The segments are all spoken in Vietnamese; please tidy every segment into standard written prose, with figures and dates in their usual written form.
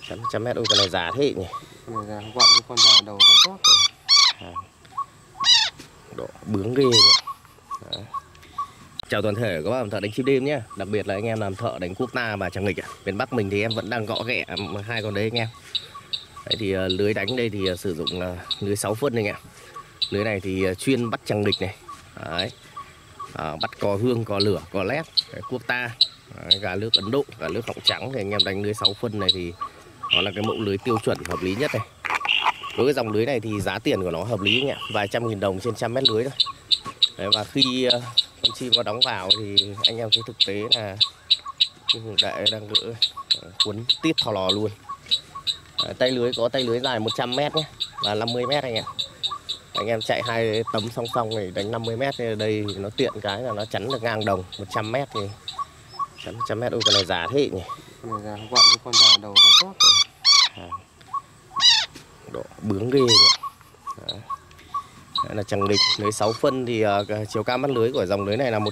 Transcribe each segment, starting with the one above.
trăm mét. Ôi con này già thế nhỉ. Con này già gọn cái con già đầu còn tốt rồi. Độ bướng ghê nhỉ. Đấy. Chào toàn thể các bạn thợ đánh chim đêm nhé. Đặc biệt là anh em làm thợ đánh quốc ta và tràng nghịch. Bên Bắc mình thì em vẫn đang gõ ghẹ hai con đấy anh em. Đấy thì lưới đánh đây thì sử dụng là lưới 6 phân anh ạ. Lưới này thì chuyên bắt tràng nghịch này. Đấy. Bắt cò hương, cò lửa, cò lép, quốc ta. Đấy, gà nước Ấn Độ, gà nước họng trắng thì anh em đánh lưới 6 phân này thì nó là cái mẫu lưới tiêu chuẩn hợp lý nhất này. Đối với dòng lưới này thì giá tiền của nó hợp lý nhỉ, vài trăm nghìn đồng trên 100 mét lưới thôi. Đấy, và khi con chim có đóng vào thì anh em thấy thực tế là đại đang gỡ cuốn tít thò lò luôn. Tay lưới có tay lưới dài 100 mét nhé và 50 mét anh em. Anh em chạy hai tấm song song này đánh 50 mét thì đây nó tiện cái là nó chắn được ngang đồng. 100 mét thì chắn 100 mét. Ôi con này già thế nhỉ. Con này già gọn cái con già đầu còn tốt rồi. Độ bướng ghê nhỉ. Đấy. Đây là tràng nghịch lưới 6 phân thì chiều cao mắt lưới của dòng lưới này là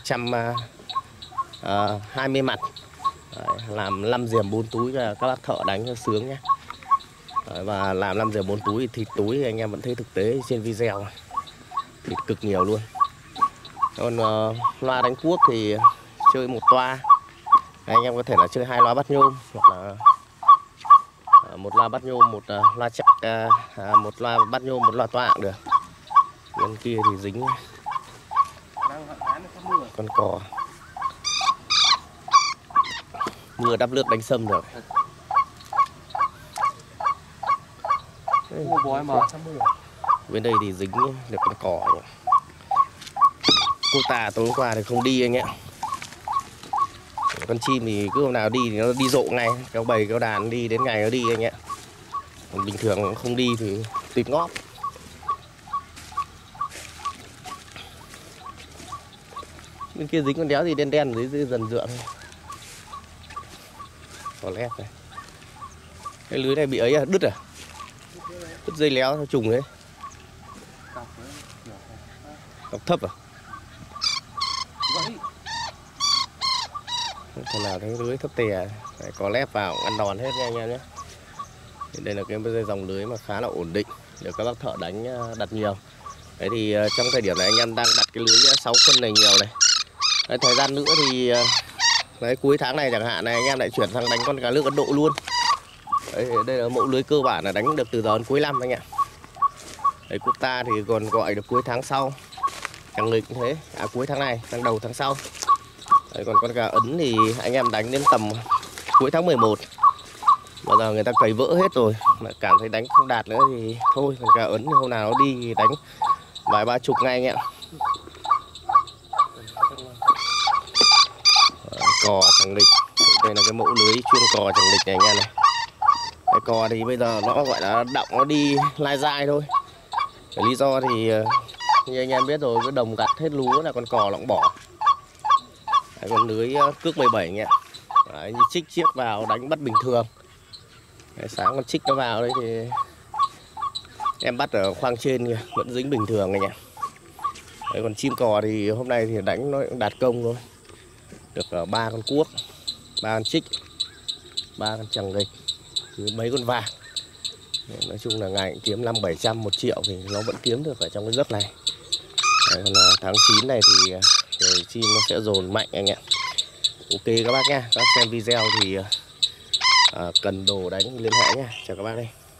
120 mặt. Đấy, làm 5 diềm 4 túi và các bác thợ đánh cho sướng nhé. Đấy, và làm 5 diềm 4 túi thì thịt túi thì anh em vẫn thấy thực tế trên video này. Thịt cực nhiều luôn. Còn loa đánh cuốc thì chơi một toa. Đấy, anh em có thể là chơi 2 loa bắt nhôm hoặc là một loa bắt nhôm, một loa chắc, một loa bắt nhôm, một loa toa cũng được. Bên kia thì dính con cò. Mưa đắp nước đánh sâm được. Bên đây thì dính được con cò. Cô tà tối hôm qua thì không đi anh ạ. Con chim thì cứ hôm nào đi thì nó đi rộ ngay. Kéo bầy kéo đàn đi đến ngày nó đi anh ạ. Còn bình thường không đi thì tịt ngóp. Bên kia dính con đéo gì đen đen dưới dần dượng. Có lép này. Cái lưới này bị ấy à, đứt à? Đứt dây léo theo trùng đấy. Cọc thấp à? Thằng nào thấy lưới thấp tè có lép vào ăn đòn hết nha anh em nhé. Đây là cái dòng lưới mà khá là ổn định, được các bác thợ đánh đặt nhiều. Đấy thì trong thời điểm này anh em đang đặt cái lưới 6 phân này nhiều này. Đấy, thời gian nữa thì đấy, cuối tháng này chẳng hạn này anh em lại chuyển sang đánh con cá nước Ấn Độ luôn. Đấy, đây là mẫu lưới cơ bản là đánh được từ giờ đến cuối năm anh ạ. Đấy, quốc ta thì còn gọi được cuối tháng sau. Tràng nghịch cũng thế, cuối tháng này, tháng đầu tháng sau. Đấy, còn con gà Ấn thì anh em đánh đến tầm cuối tháng 11. Bây giờ người ta cày vỡ hết rồi, mà cảm thấy đánh không đạt nữa thì thôi. Con gà Ấn thì hôm nào nó đi thì đánh vài ba chục ngay anh ạ. Cò tràng nghịch, đây là cái mẫu lưới chuyên cò tràng nghịch này anh em này. Cái cò thì bây giờ nó gọi là động, nó đi lai dai thôi. Cái lý do thì như anh em biết rồi, cái đồng gặt hết lúa là con cò nó cũng bỏ. Đấy, con lưới cước 17 anh ạ. Đấy, như chích chiếc vào đánh bắt bình thường. Đấy, sáng con chích nó vào đấy thì em bắt ở khoang trên kìa, vẫn dính bình thường anh ạ. Đấy, còn chim cò thì hôm nay thì đánh nó đạt công thôi. Được 3 con cuốc, 3 con chích, 3 con tràng nghịch, mấy con vàng. Nói chung là ngày kiếm 500-700 1 triệu thì nó vẫn kiếm được ở trong cái giấc này. Đấy, còn tháng 9 này thì rồi chim nó sẽ dồn mạnh anh ạ. Ok các bác nha, các bác xem video thì cần đồ đánh liên hệ nhé. Chào các bác đây.